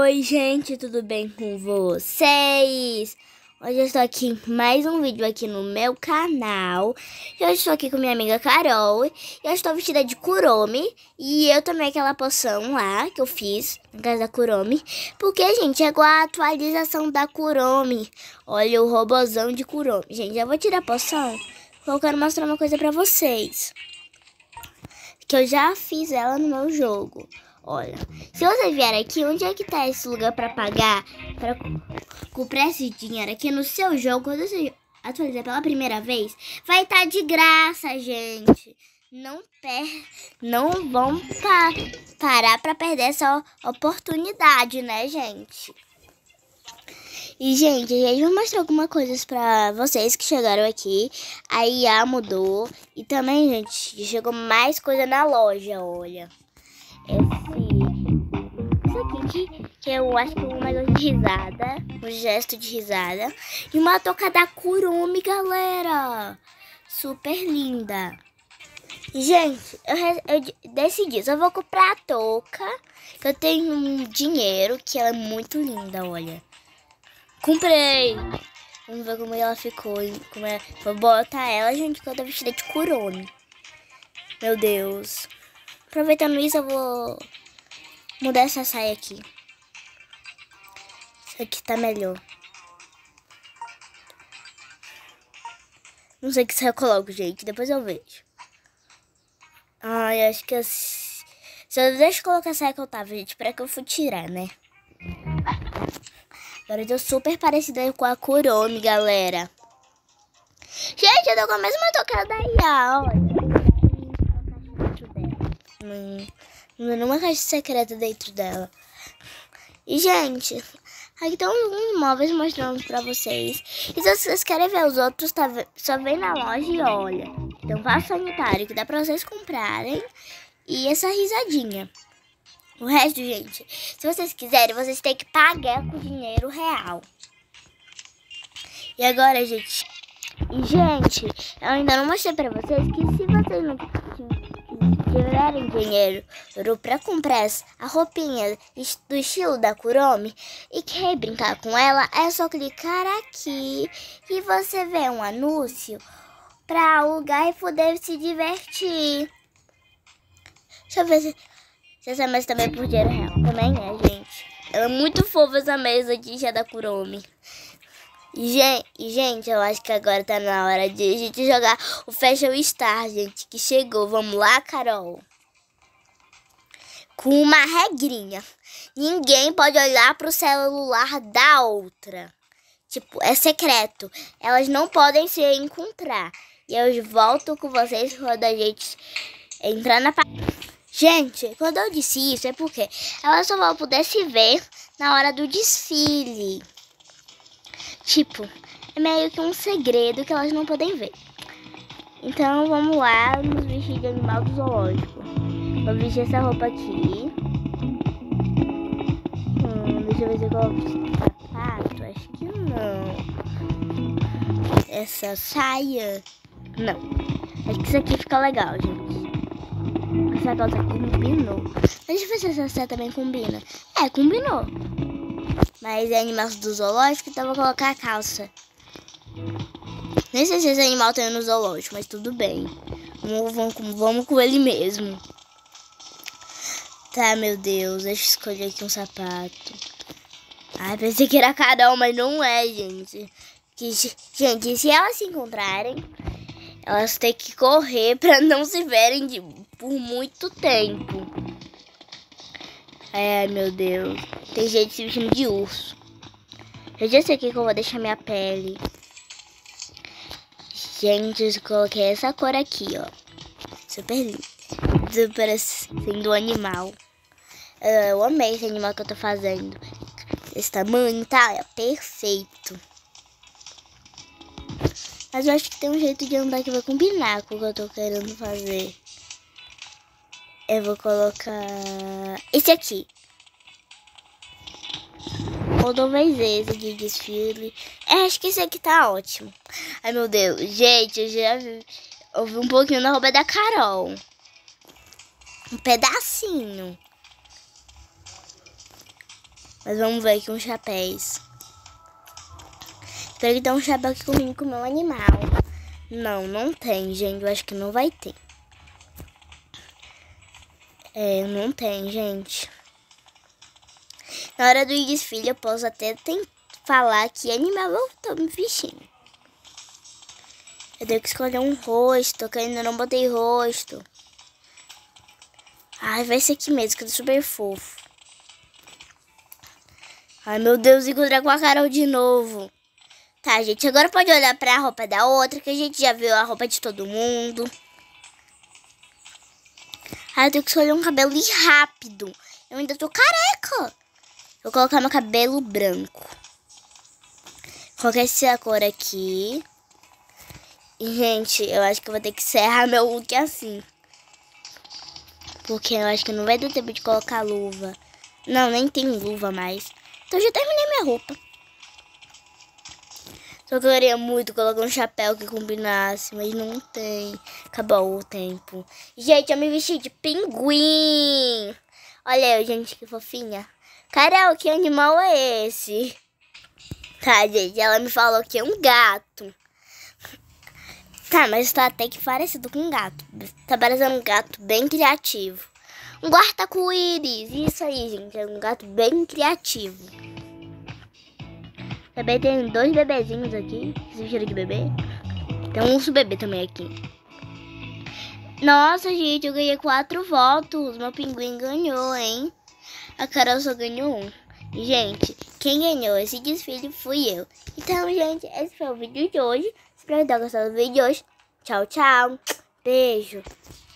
Oi, gente, tudo bem com vocês? Hoje eu estou aqui em mais um vídeo aqui no meu canal. Eu estou aqui com minha amiga Carol. Eu estou vestida de Kuromi. E eu tomei aquela poção lá que eu fiz na casa da Kuromi. Porque, gente, chegou a atualização da Kuromi. Olha o robozão de Kuromi. Gente, já vou tirar a poção. Eu quero mostrar uma coisa pra vocês. Que eu já fiz ela no meu jogo. Olha, se você vier aqui, onde é que tá esse lugar pra pagar, pra comprar esse dinheiro aqui no seu jogo? Quando você atualizar pela primeira vez, vai estar de graça, gente. Não vão parar pra perder essa oportunidade, né, gente? E, gente, eu vou mostrar algumas coisas pra vocês que chegaram aqui. A IA mudou. E também, gente, chegou mais coisa na loja, olha. Isso aqui que eu acho que é um negócio de risada. Um gesto de risada. E uma touca da Kuromi, galera. Super linda. E, gente, eu decidi, só vou comprar a touca. Eu tenho um dinheiro que ela é muito linda, olha. Comprei! Vamos ver como ela ficou. Vou botar ela, gente, que eu tô vestida de Kuromi. Meu Deus. Aproveitando isso, eu vou mudar essa saia aqui. Isso aqui tá melhor. Não sei que saia eu coloco, gente. Depois eu vejo. Ai, acho que se eu deixo colocar a saia que eu tava, gente, pra que eu fui tirar, né? Agora eu tô super parecida com a Kuromi, galera. Gente, eu tô com a mesma touca da IA, olha. Uma caixa secreta dentro dela. E, gente, aqui estão alguns móveis mostrando pra vocês. E se vocês querem ver os outros, só vem na loja e olha. Então, vaso sanitário que dá pra vocês comprarem. E essa risadinha. O resto, gente, se vocês quiserem, vocês têm que pagar com dinheiro real. E agora, gente... E, gente, eu ainda não mostrei pra vocês que se vocês não tiverem dinheiro pra comprar a roupinha do estilo da Kuromi e quer brincar com ela, é só clicar aqui e você vê um anúncio pra alugar e poder se divertir. Deixa eu ver se essa mesa também é por dinheiro real. Também é, gente. Ela é muito fofa, essa mesa aqui já da Kuromi. E, gente, eu acho que agora tá na hora de a gente jogar o Fashion Star, gente, que chegou. Vamos lá, Carol? Com uma regrinha. Ninguém pode olhar pro celular da outra. Tipo, é secreto. Elas não podem se encontrar. E eu volto com vocês quando a gente entrar na página. Gente, quando eu disse isso é porque elas só vão poder se ver na hora do desfile. Tipo, é meio que um segredo que elas não podem ver. Então, vamos lá nos vestir de animal do zoológico. Vou vestir essa roupa aqui. Deixa eu ver se eu coloco sapato. Acho que não. Essa saia. Não. Acho que isso aqui fica legal, gente. Essa calça combinou. Deixa eu ver se essa saia também combina. É, combinou. Mas é animal do zoológico, então eu vou colocar a calça. Nem sei se esse animal tem no zoológico, mas tudo bem. Vamos com ele mesmo. Tá, meu Deus. Deixa eu escolher aqui um sapato. Ai, pensei que era Carol, mas não é, gente. Gente, se elas se encontrarem, elas têm que correr pra não se verem por muito tempo. Ai, meu Deus. Tem gente se vestindo de urso. Eu já sei o que eu vou deixar minha pele. Gente, eu coloquei essa cor aqui, ó. Super linda. Parecendo um animal. Eu amei esse animal que eu tô fazendo. Esse tamanho, tá? É perfeito. Mas eu acho que tem um jeito de andar que vai combinar com o que eu tô querendo fazer. Eu vou colocar esse aqui. Ou talvez esse de desfile. Acho que esse aqui tá ótimo. Ai, meu Deus. Gente, eu já ouvi um pouquinho na roupa da Carol. Um pedacinho. Mas vamos ver aqui uns chapéus. Espero que tenha um chapéu que combine com o meu animal. Não, não tem, gente. Eu acho que não vai ter. Não tem, gente. Na hora do desfile, eu posso até falar que animal eu tô me vestindo. Eu tenho que escolher um rosto, que eu ainda não botei rosto. Ai, vai ser aqui mesmo, que eu tô super fofo. Ai, meu Deus, encontrar com a Carol de novo. Tá, gente, agora pode olhar pra roupa da outra, que a gente já viu a roupa de todo mundo. Ai, eu tenho que escolher um cabelo rápido. Eu ainda tô careca. Vou colocar meu cabelo branco. Colocar essa cor aqui. E, gente, eu acho que eu vou ter que encerrar meu look assim. Porque eu acho que não vai dar tempo de colocar luva. Não, nem tem luva mais. Então eu já terminei minha roupa. Só que eu queria muito colocar um chapéu que combinasse, mas não tem. Acabou o tempo. Gente, eu me vesti de pinguim. Olha eu, gente, que fofinha. Carol, que animal é esse? Tá, gente, ela me falou que é um gato. Tá, mas tá até que parecido com um gato. Tá parecendo um gato bem criativo. Um guarda-arco-íris. Isso aí, gente. É um gato bem criativo. Também tem 2 bebezinhos aqui. Esse cheiro de bebê. Tem um urso bebê também aqui. Nossa, gente, eu ganhei 4 votos. Meu pinguim ganhou, hein? A Carol só ganhou 1. E, gente, quem ganhou esse desfile fui eu. Então, gente, esse foi o vídeo de hoje. Espero que tenham gostado do vídeo de hoje. Tchau, tchau. Beijo.